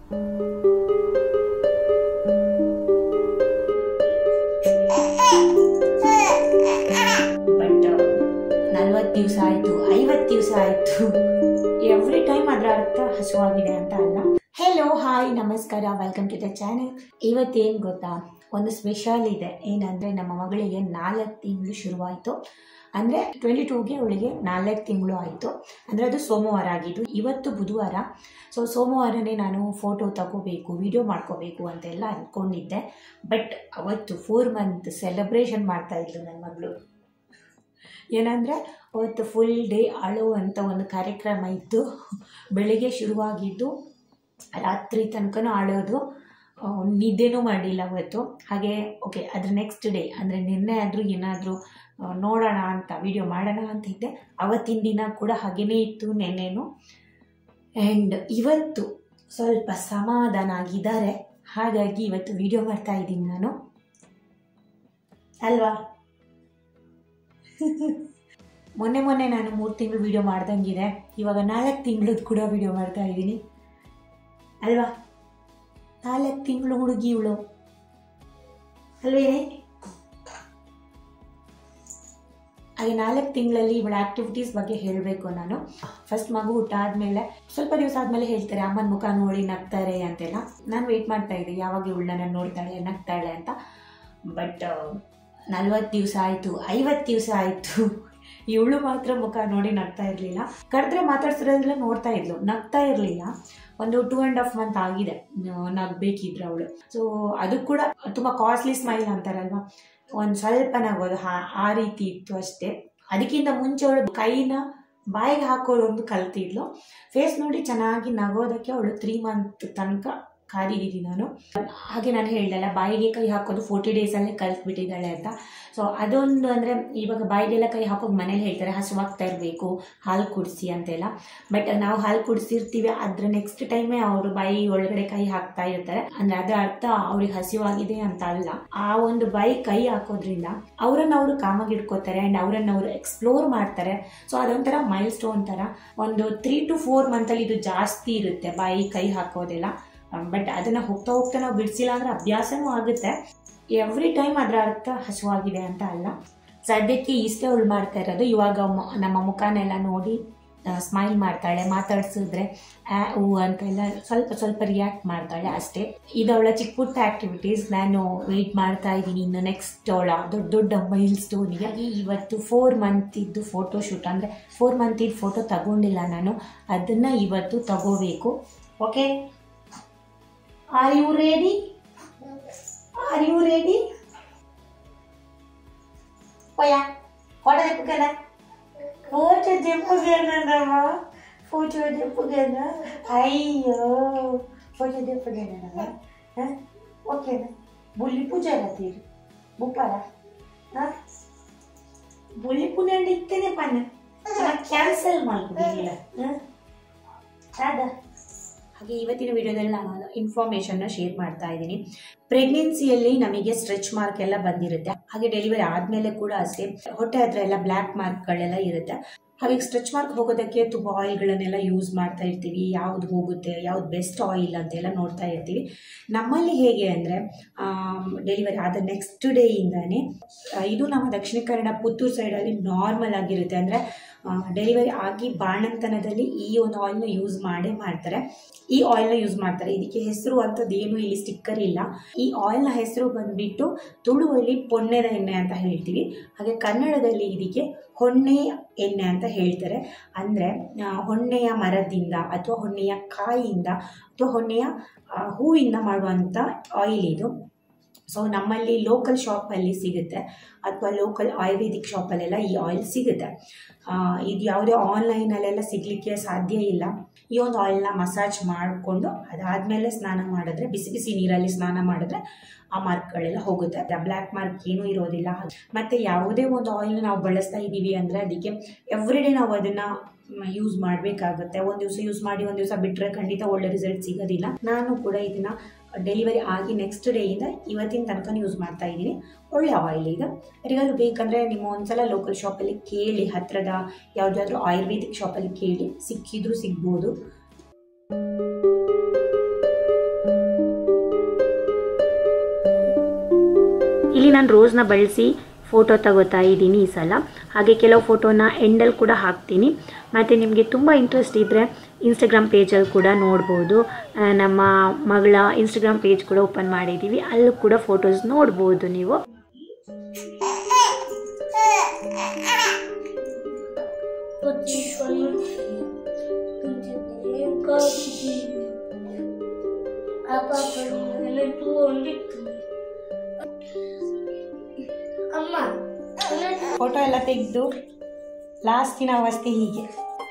But 40 ದಿವಸ ಆಯ್ತು, 50 ದಿವಸ ಆಯ್ತು, ಎವ್ರಿ ಟೈಮ್ ಅದರ ಅರ್ಥ ಹಸುವಾಗಿದೆ ಅಂತ ಅಲ್ಲ. ಹೆಲೋ, ಹಾಯ್, ನಮಸ್ಕಾರ, ವೆಲ್ಕಮ್ ಟು ದ ಚಾನೆಲ್. ಇವತ್ತೇನು ಗೊತ್ತಾ, ಒಂದು ಸ್ಪೆಷಲ್ ಇದೆ. ಏನಂದರೆ ನಮ್ಮ ಮಗಳಿಗೆ 4 ತಿಂಗಳು ಶುರುವಾಯಿತು. ಅಂದರೆ 22ಗೆ ಅವಳಿಗೆ 4 ತಿಂಗಳು ಆಯಿತು. ಅಂದರೆ ಅದು ಸೋಮವಾರ ಆಗಿದ್ದು. ಇವತ್ತು ಬುಧವಾರ. ಸೊ ಸೋಮವಾರನೇ ನಾನು ಫೋಟೋ ತಗೋಬೇಕು, ವಿಡಿಯೋ ಮಾಡ್ಕೋಬೇಕು ಅಂತೆಲ್ಲ ಅಂದ್ಕೊಂಡಿದ್ದೆ. ಬಟ್ ಅವತ್ತು 4 ಮಂತ್ ಸೆಲೆಬ್ರೇಷನ್ ಮಾಡ್ತಾಯಿದ್ಲು ನನ್ನ ಮಗಳು. ಏನಂದರೆ ಅವತ್ತು ಫುಲ್ ಡೇ ಅಳೋ ಅಂತ ಒಂದು ಕಾರ್ಯಕ್ರಮ ಇತ್ತು. ಬೆಳಿಗ್ಗೆ ಶುರುವಾಗಿದ್ದು ರಾತ್ರಿ ತನಕನೂ ಅಳೋದು, ನಿದ್ದೆನೂ ಮಾಡಲಿಲ್ಲ ಅವತ್ತು. ಹಾಗೆ ಓಕೆ, ಅದ್ರ ನೆಕ್ಸ್ಟ್ ಡೇ ಅಂದರೆ ನಿನ್ನೆ ಆದರೂ ಏನಾದರೂ ನೋಡೋಣ ಅಂತ, ವಿಡಿಯೋ ಮಾಡೋಣ ಅಂತ ಇದ್ದೆ. ಅವತ್ತಿನ ದಿನ ಕೂಡ ಹಾಗೇ ಇತ್ತು ನೆನ್ನೆನೂ. ಆ್ಯಂಡ್ ಇವತ್ತು ಸ್ವಲ್ಪ ಸಮಾಧಾನ ಆಗಿದ್ದಾರೆ. ಹಾಗಾಗಿ ಇವತ್ತು ವಿಡಿಯೋ ಮಾಡ್ತಾ ಇದ್ದೀನಿ ನಾನು, ಅಲ್ವಾ? ಮೊನ್ನೆ ನಾನು 3 ತಿಂಗಳು ವಿಡಿಯೋ ಮಾಡ್ದಂಗಿದೆ. ಇವಾಗ 4 ತಿಂಗಳದ್ದು ಕೂಡ ವಿಡಿಯೋ ಮಾಡ್ತಾ ಇದ್ದೀನಿ, ಅಲ್ವಾ? 4 ತಿಂಗಳು ಹುಡುಗಿ ಇವಳು, ಅಲ್ವೇನೆ? ಹಾಗೆ 4 ತಿಂಗಳಲ್ಲಿ ಇವಳ ಆ್ಯಕ್ಟಿವಿಟೀಸ್ ಬಗ್ಗೆ ಹೇಳಬೇಕು ನಾನು. ಫಸ್ಟ್ ಮಗು ಊಟ ಆದಮೇಲೆ ಸ್ವಲ್ಪ ದಿವಸ ಆದಮೇಲೆ ಹೇಳ್ತಾರೆ ಅಮ್ಮನ ಮುಖ ನೋಡಿ ನಗ್ತಾರೆ ಅಂತೆಲ್ಲ. ನಾನು ವೆಯ್ಟ್ ಮಾಡ್ತಾ ಇದ್ದೆ ಯಾವಾಗ ಇವಳನ್ನ ನೋಡ್ತಾಳೆ, ನಗ್ತಾಳೆ ಅಂತ. ಬಟ್ 40 ದಿವಸ ಆಯಿತು, 50 ದಿವಸ ಆಯಿತು, ಇವಳು ಮಾತ್ರ ಮುಖ ನೋಡಿ ನಗ್ತಾ ಇರಲಿಲ್ಲ. ಕರೆದ್ರೆ ಮಾತಾಡ್ಸಿರೋದ್ರೆಲ್ಲ ನೋಡ್ತಾ ಇದ್ಲು, ನಗ್ತಾ ಇರಲಿಲ್ಲ. ಒಂದು 2.5 ಮಂತ್ ಆಗಿದೆ ನಗಬೇಕಿದ್ರೆ ಅವಳು. ಸೊ ಅದು ಕೂಡ ತುಂಬ ಕಾಸ್ಟ್ಲಿ ಸ್ಮೈಲ್ ಅಂತಾರಲ್ವ, ಒಂದು ಸ್ವಲ್ಪ ನಗೋದು ಆ ರೀತಿ ಇತ್ತು ಅಷ್ಟೇ. ಅದಕ್ಕಿಂತ ಮುಂಚೆ ಅವಳು ಕೈನ ಬಾಯಿಗೆ ಹಾಕೋದೊಂದು ಕಲ್ತಿದ್ಲು. ಫೇಸ್ ನೋಡಿ ಚೆನ್ನಾಗಿ ನಗೋದಕ್ಕೆ ಅವಳು 3 ಮಂತ್ ತನಕ ಕಾದಿದ್ದೀನಿ ನಾನು. ಹಾಗೆ ನಾನು ಹೇಳ್ದಲ್ಲ, ಬಾಯಿಗೆ ಕೈ ಹಾಕೋದು 40 ಡೇಸಲ್ಲೇ ಕಲ್ತ್ಬಿಟ್ಟಿದ್ದಾಳೆ ಅಂತ. ಸೊ ಅದೊಂದು ಅಂದರೆ ಇವಾಗ ಬಾಯಿಗೆಲ್ಲ ಕೈ ಹಾಕೋದು ಮನೇಲಿ ಹೇಳ್ತಾರೆ ಹಸುವಾಗ್ತಾ ಇರಬೇಕು, ಹಾಲು ಕುಡಿಸಿ ಅಂತೆಲ್ಲ. ಬಟ್ ನಾವು ಹಾಲು ಕುಡಿಸಿರ್ತೀವಿ, ಅದ್ರ ನೆಕ್ಸ್ಟ್ ಟೈಮೇ ಅವರು ಬಾಯಿ ಒಳಗಡೆ ಕೈ ಹಾಕ್ತಾ ಇರ್ತಾರೆ. ಅಂದರೆ ಅದರ ಅರ್ಥ ಅವ್ರಿಗೆ ಹಸಿವಾಗಿದೆ ಅಂತ ಅಲ್ಲ. ಆ ಒಂದು ಬಾಯಿ ಕೈ ಹಾಕೋದ್ರಿಂದ ಅವ್ರನ್ನ ಕಾಮಾಗಿ ಇಟ್ಕೋತಾರೆ ಆ್ಯಂಡ್ ಅವ್ರನ್ನ ಎಕ್ಸ್ಪ್ಲೋರ್ ಮಾಡ್ತಾರೆ. ಸೊ ಅದೊಂಥರ ಮೈಲ್ ಸ್ಟೋನ್ ಥರ. ಒಂದು 3 to 4 ಮಂತಲ್ಲಿ ಇದು ಜಾಸ್ತಿ ಇರುತ್ತೆ ಬಾಯಿ ಕೈ ಹಾಕೋದೆಲ್ಲ. ಬಟ್ ಅದನ್ನು ಹೋಗ್ತಾ ನಾವು ಬಿಡಿಸಿಲ್ಲ ಅಂದರೆ ಅಭ್ಯಾಸನೂ ಆಗುತ್ತೆ. ಎವ್ರಿ ಟೈಮ್ ಅದರ ಅರ್ಥ ಹಸುವಾಗಿದೆ ಅಂತ ಅಲ್ಲ. ಸದ್ಯಕ್ಕೆ ಇಷ್ಟೇ ಅವಳು ಮಾಡ್ತಾ ಇರೋದು. ಇವಾಗ ನಮ್ಮ ಮುಖನೆಲ್ಲ ನೋಡಿ ಸ್ಮೈಲ್ ಮಾಡ್ತಾಳೆ, ಮಾತಾಡ್ಸಿದ್ರೆ ಹೂ ಅಂತೆಲ್ಲ ಸ್ವಲ್ಪ ರಿಯಾಕ್ಟ್ ಮಾಡ್ತಾಳೆ ಅಷ್ಟೇ. ಇದು ಅವಳ ಚಿಕ್ಕ ಪುಟ್ಟ ಆ್ಯಕ್ಟಿವಿಟೀಸ್. ನಾನು ವೆಯ್ಟ್ ಮಾಡ್ತಾ ಇದ್ದೀನಿ ಇನ್ನು ನೆಕ್ಸ್ಟ್ ಅವಳ ದೊಡ್ಡ ಮೈಲ್ ಸ್ಟೋನಿಗೆ. ಇವತ್ತು 4 ಮಂತ್ ಇದ್ದು ಫೋಟೋ ಶೂಟ್, ಅಂದರೆ 4 ಮಂತ್ ಇದ್ದು ಫೋಟೋ ತಗೊಂಡಿಲ್ಲ ನಾನು, ಅದನ್ನು ಇವತ್ತು ತಗೋಬೇಕು. Okay, are you ready? Are you ready? Oya, foto jempugana. Foto jempugana nama. Foto jempugana. Ayyo, foto jempugana nama. Hah? Okay na. Bulli puja ratir. Bupara. Hah? Bulli puja diktene panna. Na cancel ಮಾಡ್ಬಿಟ್ಟಿಲ್ಲ. ಹಾ? ಹಾಗೆ ಇವತ್ತಿನ ವಿಡಿಯೋದಲ್ಲಿ ನಾನು ಇನ್ಫಾರ್ಮೇಷನ್ನ share ಮಾಡ್ತಾ ಇದ್ದೀನಿ. ಪ್ರೆಗ್ನೆನ್ಸಿಯಲ್ಲಿ ನಮಗೆ stretch mark ಎಲ್ಲ ಬಂದಿರುತ್ತೆ. ಹಾಗೆ ಡೆಲಿವರಿ ಆದಮೇಲೆ ಕೂಡ ಅಷ್ಟೇ ಹೊಟ್ಟೆ ಹತ್ರ ಎಲ್ಲ ಬ್ಲ್ಯಾಕ್ ಮಾರ್ಕ್ಗಳೆಲ್ಲ ಇರುತ್ತೆ. ಹಾಗೆ ಸ್ಟ್ರೆಚ್ ಮಾರ್ಕ್ ಹೋಗೋದಕ್ಕೆ ತುಂಬ ಆಯಿಲ್ಗಳನ್ನೆಲ್ಲ ಯೂಸ್ ಮಾಡ್ತಾ ಇರ್ತೀವಿ. ಯಾವ್ದು ಹೋಗುತ್ತೆ, ಯಾವ್ದು ಬೆಸ್ಟ್ ಆಯಿಲ್ ಅಂತೆಲ್ಲ ನೋಡ್ತಾ ಇರ್ತೀವಿ. ನಮ್ಮಲ್ಲಿ ಹೇಗೆ ಅಂದರೆ ಡೆಲಿವರಿ ಆದ ನೆಕ್ಸ್ಟ್ ಡೇಯಿಂದಾನೇ, ಇದು ನಮ್ಮ ದಕ್ಷಿಣ ಕನ್ನಡ ಪುತ್ತೂರು ಸೈಡಲ್ಲಿ ನಾರ್ಮಲ್ ಆಗಿರುತ್ತೆ. ಅಂದರೆ ಡೆಲಿವರಿ ಆಗಿ ಬಾಣಂತನದಲ್ಲಿ ಈ ಒಂದು ಆಯಿಲ್ನ ಯೂಸ್ ಮಾಡ್ತಾರೆ. ಈ ಆಯಿಲ್ನ ಯೂಸ್ ಮಾಡ್ತಾರೆ. ಇದಕ್ಕೆ ಹೆಸರು ಅಂಥದ್ದು ಏನು ಇಲ್ಲಿ ಸ್ಟಿಕ್ಕರ್ ಇಲ್ಲ. ಈ ಆಯಿಲ್ನ ಹೆಸರು ಬಂದುಬಿಟ್ಟು ತುಳುವಲ್ಲಿ ಪೊನ್ನೆದ ಎಣ್ಣೆ ಅಂತ ಹೇಳ್ತೀವಿ. ಹಾಗೆ ಕನ್ನಡದಲ್ಲಿ ಇದಕ್ಕೆ ಹೊಣ್ಣೆ ಎಣ್ಣೆ ಅಂತ ಹೇಳ್ತಾರೆ. ಅಂದರೆ ಹೊಣ್ಣೆಯ ಮರದಿಂದ ಅಥವಾ ಹೊಣ್ಣೆಯ ಕಾಯಿಯಿಂದ ಅಥವಾ ಹೊಣ್ಣೆಯ ಹೂವಿಂದ ಮಾಡುವಂಥ ಆಯಿಲ್ ಇದು. ಸೊ ನಮ್ಮಲ್ಲಿ ಲೋಕಲ್ ಶಾಪಲ್ಲಿ ಸಿಗುತ್ತೆ ಅಥವಾ ಲೋಕಲ್ ಆಯುರ್ವೇದಿಕ್ ಶಾಪಲ್ಲೆಲ್ಲ ಈ ಆಯಿಲ್ ಸಿಗುತ್ತೆ. ಇದು ಯಾವುದೇ ಆನ್ಲೈನಲ್ಲೆಲ್ಲ ಸಿಗಲಿಕ್ಕೆ ಸಾಧ್ಯ ಇಲ್ಲ. ಈ ಒಂದು ಆಯಿಲ್ನ ಮಸಾಜ್ ಮಾಡಿಕೊಂಡು ಅದಾದಮೇಲೆ ಸ್ನಾನ ಮಾಡಿದ್ರೆ, ಬಿಸಿ ಬಿಸಿ ನೀರಲ್ಲಿ ಸ್ನಾನ ಮಾಡಿದ್ರೆ ಆ ಮಾರ್ಕ್ಗಳೆಲ್ಲ ಹೋಗುತ್ತೆ. ಬ್ಲ್ಯಾಕ್ ಮಾರ್ಕ್ ಏನೂ ಇರೋದಿಲ್ಲ. ಮತ್ತು ಯಾವುದೇ ಒಂದು ಆಯಿಲ್ನ ನಾವು ಬಳಸ್ತಾ ಇದ್ದೀವಿ ಅಂದರೆ ಅದಕ್ಕೆ ಎವ್ರಿ ಡೇ ನಾವು ಅದನ್ನು ಯೂಸ್ ಮಾಡಬೇಕಾಗುತ್ತೆ. ಒಂದು ದಿವಸ ಯೂಸ್ ಮಾಡಿ ಒಂದು ದಿವಸ ಬಿಟ್ಟರೆ ಖಂಡಿತ ಒಳ್ಳೆ ರಿಸಲ್ಟ್ ಸಿಗೋದಿಲ್ಲ. ನಾನು ಕೂಡ ಇದನ್ನು ಡೆಲಿವರಿ ಆಗಿ ನೆಕ್ಸ್ಟ್ ಡೇಯಿಂದ ಇವತ್ತಿನ ತನಕ ಯೂಸ್ ಮಾಡ್ತಾ ಇದ್ದೀನಿ. ಒಳ್ಳೆ ಆಯಿಲ್ ಇದು. ಯಾರಿಗಾದ್ರೂ ಬೇಕಂದರೆ ನಿಮ್ಮ ಒಂದ್ಸಲ ಲೋಕಲ್ ಶಾಪಲ್ಲಿ ಕೇಳಿ, ಹತ್ತಿರದ ಯಾವುದಾದ್ರೂ ಆಯುರ್ವೇದಿಕ್ ಶಾಪಲ್ಲಿ ಕೇಳಿ, ಸಿಕ್ಕಿದ್ರೂ ಸಿಗ್ಬೋದು. ಇಲ್ಲಿ ನಾನು ರೋಸ್ನ ಬಳಸಿ ಫೋಟೋ ತಗೋತಾ ಇದ್ದೀನಿ ಈ ಸಲ. ಹಾಗೆ ಕೆಲವು ಫೋಟೋನ ಎಂಡಲ್ಲಿ ಕೂಡ ಹಾಕ್ತೀನಿ. ಮತ್ತು ನಿಮಗೆ ತುಂಬ ಇಂಟ್ರೆಸ್ಟ್ ಇದ್ದರೆ ಇನ್ಸ್ಟಾಗ್ರಾಮ್ ಪೇಜಲ್ಲಿ ಕೂಡ ನೋಡ್ಬೋದು. ನಮ್ಮ ಮಗಳ ಇನ್ಸ್ಟಾಗ್ರಾಮ್ ಪೇಜ್ ಕೂಡ ಓಪನ್ ಮಾಡಿದ್ದೀವಿ, ಅಲ್ಲೂ ಕೂಡ ಫೋಟೋಸ್ ನೋಡ್ಬೋದು ನೀವು. ಫೋಟೋ ಎಲ್ಲ ತೆಗೆದು ಲಾಸ್ಟಿನ ಅವಸ್ಥೆ ಹೀಗೆ.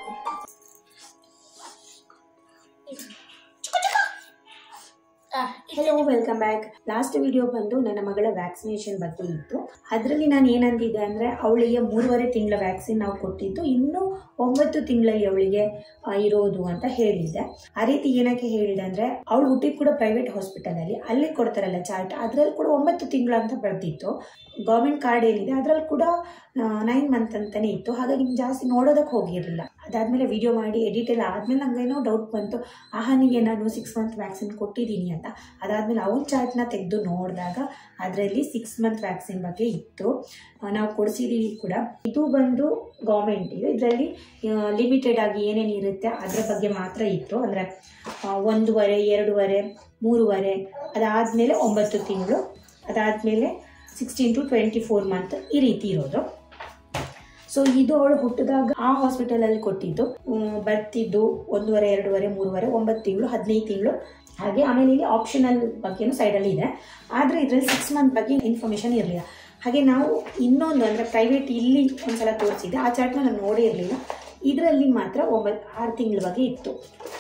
Hello, welcome back. Last video ಬಂದು ನನ್ನ ಮಗಳ ವ್ಯಾಕ್ಸಿನೇಷನ್ ಬಗ್ಗೆ ಇತ್ತು. ಅದರಲ್ಲಿ ನಾನು ಏನಂದಿದ್ದೆ ಅಂದರೆ ಅವಳಿಗೆ 3.5 ತಿಂಗಳ ವ್ಯಾಕ್ಸಿನ್ ನಾವು ಕೊಟ್ಟಿದ್ದು, ಇನ್ನೂ 9 ತಿಂಗಳಲ್ಲಿ ಅವಳಿಗೆ ಇರೋದು ಅಂತ ಹೇಳಿದ್ದೆ. ಆ ರೀತಿ ಏನಕ್ಕೆ ಹೇಳಿದೆ ಅಂದರೆ ಅವಳು ಹುಟ್ಟಿದ ಕೂಡ ಪ್ರೈವೇಟ್ ಹಾಸ್ಪಿಟಲಲ್ಲಿ, ಅಲ್ಲಿ ಕೊಡ್ತಾರಲ್ಲ ಚಾರ್ಟ್, ಅದರಲ್ಲಿ ಕೂಡ 9 ತಿಂಗಳು ಅಂತ ಬರ್ತಿತ್ತು. ಗೌರ್ಮೆಂಟ್ ಕಾರ್ಡ್ ಏನಿದೆ ಅದರಲ್ಲಿ ಕೂಡ 9 ಮಂತ್ ಅಂತಲೇ ಇತ್ತು. ಹಾಗಾಗಿ ನಿಮ್ಗೆ ಜಾಸ್ತಿ ನೋಡೋದಕ್ಕೆ ಹೋಗಿರಲಿಲ್ಲ. ಅದಾದಮೇಲೆ ವಿಡಿಯೋ ಮಾಡಿ ಎಡಿಟ್ ಎಲ್ಲ ಆದಮೇಲೆ ನನಗೇನೋ ಡೌಟ್ ಬಂತು, ಆಹಾನಿಗೆ ನಾನು 6 ಮಂತ್ ವ್ಯಾಕ್ಸಿನ್ ಕೊಟ್ಟಿದ್ದೀನಿ ಅಂತ. ಅದಾದಮೇಲೆ ಅವನ ಚಾರ್ಟ್ನ ತೆಗೆದು ನೋಡಿದಾಗ ಅದರಲ್ಲಿ 6 ಮಂತ್ ವ್ಯಾಕ್ಸಿನ್ ಬಗ್ಗೆ ಇತ್ತು. ನಾವು ಕೊಡಿಸಿದ್ದೀವಿ ಕೂಡ. ಇದು ಬಂದು ಗೌರ್ಮೆಂಟ್ ಇದೆ, ಇದರಲ್ಲಿ ಲಿಮಿಟೆಡ್ ಆಗಿ ಏನೇನು ಇರುತ್ತೆ ಅದರ ಬಗ್ಗೆ ಮಾತ್ರ ಇತ್ತು. ಅಂದರೆ 1.5, 2.5, 3.5, ಅದಾದಮೇಲೆ 9 ತಿಂಗಳು, ಅದಾದಮೇಲೆ 16 to 24 ಮಂತ್ ಈ ರೀತಿ ಇರೋದು. ಸೊ ಇದು ಅವಳು ಹುಟ್ಟಿದಾಗ ಆ ಹಾಸ್ಪಿಟಲಲ್ಲಿ ಕೊಟ್ಟಿದ್ದು. ಬರ್ತಿದ್ದು 1.5, 2.5, 3.5, 9 ತಿಂಗಳು, 15 ತಿಂಗಳು. ಹಾಗೆ ಆಮೇಲೆ ಇಲ್ಲಿ ಆಪ್ಷನಲ್ ಬಗ್ಗೆನೂ ಸೈಡಲ್ಲಿ ಇದೆ. ಆದರೆ ಇದರಲ್ಲಿ 6 ಮಂತ್ ಬಗ್ಗೆ ಇನ್ಫಾರ್ಮೇಷನ್ ಇರಲಿಲ್ಲ. ಹಾಗೆ ನಾವು ಇನ್ನೊಂದು ಅಂದರೆ ಪ್ರೈವೇಟ್ ಇಲ್ಲಿ ಒಂದ್ಸಲ ತೋರಿಸಿದ್ದೆ, ಆ ಚಾರ್ಟ್ನ ನಾನು ನೋಡೇ ಇರಲಿಲ್ಲ. ಇದರಲ್ಲಿ ಮಾತ್ರ 6 ತಿಂಗಳ ಬಗ್ಗೆ ಇತ್ತು.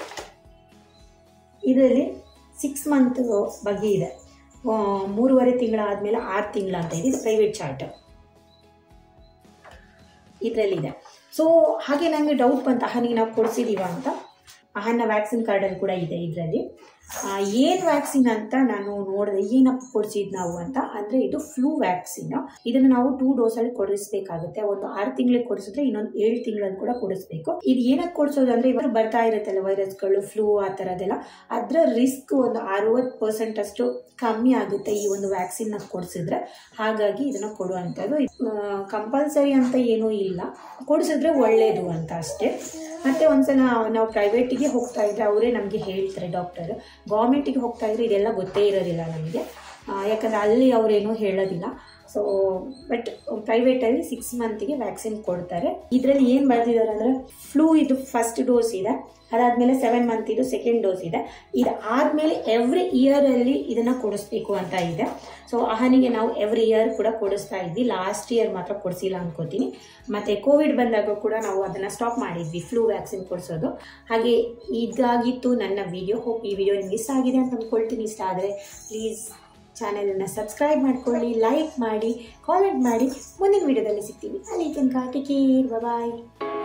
ಇದರಲ್ಲಿ 6 ಮಂತ್ ಬಗ್ಗೆ ಇದೆ. 3.5 ತಿಂಗಳಾದಮೇಲೆ 6 ತಿಂಗಳ ಅಂತ ಇದೆ. ಇದು ಪ್ರೈವೇಟ್ ಚಾರ್ಟ್ ಇದರಲ್ಲಿದೆ. ಸೊ ಹಾಗೆ ನನಗೆ ಡೌಟ್ ಬಂತು, ಆಹಾನಿಗೆ ನಾವು ಕೊಡಿಸಿದೀವ ಅಂತ. ಆಹಾನ ವ್ಯಾಕ್ಸಿನ್ ಕಾರ್ಡಲ್ಲಿ ಕೂಡ ಇದೆ ಇದರಲ್ಲಿ. ಏನು ವ್ಯಾಕ್ಸಿನ್ ಅಂತ ನಾನು ನೋಡಿದೆ, ಏನಪ್ಪ ಕೊಡಿಸಿದ್ದು ನಾವು ಅಂತ. ಅಂದರೆ ಇದು ಫ್ಲೂ ವ್ಯಾಕ್ಸಿನ್. ಇದನ್ನು ನಾವು 2 ಡೋಸಲ್ಲಿ ಕೊಡಿಸ್ಬೇಕಾಗುತ್ತೆ. ಒಂದು 6 ತಿಂಗಳಿಗೆ ಕೊಡಿಸಿದ್ರೆ ಇನ್ನೊಂದು 7 ತಿಂಗಳಲ್ಲಿ ಕೂಡ ಕೊಡಿಸ್ಬೇಕು. ಇದು ಏನಕ್ಕೆ ಕೊಡಿಸೋದು ಅಂದರೆ ಇವಾಗ ಬರ್ತಾ ಇರುತ್ತಲ್ಲ ವೈರಸ್ಗಳು, ಫ್ಲೂ ಆ ಥರದ್ದೆಲ್ಲ, ಅದರ ರಿಸ್ಕ್ ಒಂದು 60% ಅಷ್ಟು ಕಮ್ಮಿ ಆಗುತ್ತೆ ಈ ಒಂದು ವ್ಯಾಕ್ಸಿನ್ನ ಕೊಡಿಸಿದ್ರೆ. ಹಾಗಾಗಿ ಇದನ್ನು ಕೊಡುವಂಥದ್ದು. ಕಂಪಲ್ಸರಿ ಅಂತ ಏನೂ ಇಲ್ಲ, ಕೊಡಿಸಿದ್ರೆ ಒಳ್ಳೆಯದು ಅಂತ ಅಷ್ಟೇ. ಮತ್ತು ಒಂದ್ಸಲ ನಾವು ಪ್ರೈವೇಟಿಗೆ ಹೋಗ್ತಾ ಇದ್ರೆ ಅವರೇ ನಮಗೆ ಹೇಳ್ತಾರೆ ಡಾಕ್ಟರ್. ಗೌರ್ಮೆಂಟಿಗೆ ಹೋಗ್ತಾ ಇದ್ರೆ ಇದೆಲ್ಲ ಗೊತ್ತೇ ಇರೋದಿಲ್ಲ ನಮಗೆ, ಯಾಕಂದರೆ ಅಲ್ಲಿ ಅವರೇನೂ ಹೇಳೋದಿಲ್ಲ. ಸೊ ಬಟ್ ಪ್ರೈವೇಟಲ್ಲಿ 6 ಮಂತಿಗೆ ವ್ಯಾಕ್ಸಿನ್ ಕೊಡ್ತಾರೆ. ಇದರಲ್ಲಿ ಏನು ಬರ್ತಿದ್ದಾರೆ ಅಂದರೆ ಫ್ಲೂ ಇದು ಫಸ್ಟ್ ಡೋಸ್ ಇದೆ, ಅದಾದಮೇಲೆ 7 ಮಂತ್ ಇದು ಸೆಕೆಂಡ್ ಡೋಸ್ ಇದೆ. ಇದು ಆದಮೇಲೆ ಎವ್ರಿ ಇಯರಲ್ಲಿ ಇದನ್ನು ಕೊಡಿಸ್ಬೇಕು ಅಂತ ಇದೆ. ಸೊ ಆಹಾನಿಗೆ ನಾವು ಎವ್ರಿ ಇಯರ್ ಕೂಡ ಕೊಡಿಸ್ತಾ ಇದ್ವಿ. ಲಾಸ್ಟ್ ಇಯರ್ ಮಾತ್ರ ಕೊಡಿಸಿಲ್ಲ ಅನ್ಕೋತೀನಿ. ಮತ್ತು ಕೋವಿಡ್ ಬಂದಾಗ ಕೂಡ ನಾವು ಅದನ್ನು ಸ್ಟಾಪ್ ಮಾಡಿದ್ವಿ, ಫ್ಲೂ ವ್ಯಾಕ್ಸಿನ್ ಕೊಡಿಸೋದು. ಹಾಗೆ ಇದಾಗಿತ್ತು ನನ್ನ ವಿಡಿಯೋ. ಹೋಪ್ ಈ ವಿಡಿಯೋ ನಿಮ್ಗೆ ಇಷ್ಟ ಆಗಿದೆ ಅಂತ ಅಂದ್ಕೊಳ್ತೀನಿ. ಇಷ್ಟ ಆದರೆ ಪ್ಲೀಸ್ ಚಾನೆಲನ್ನು ಸಬ್ಸ್ಕ್ರೈಬ್ ಮಾಡ್ಕೊಳ್ಳಿ, ಲೈಕ್ ಮಾಡಿ, ಕಾಮೆಂಟ್ ಮಾಡಿ. ಮುಂದಿನ ವಿಡಿಯೋದಲ್ಲಿ ಸಿಗ್ತೀವಿ. ಅಲ್ಲಿ ತನಕ ಟೇಕ್ ಕೇರ್, ಬಾಯ್.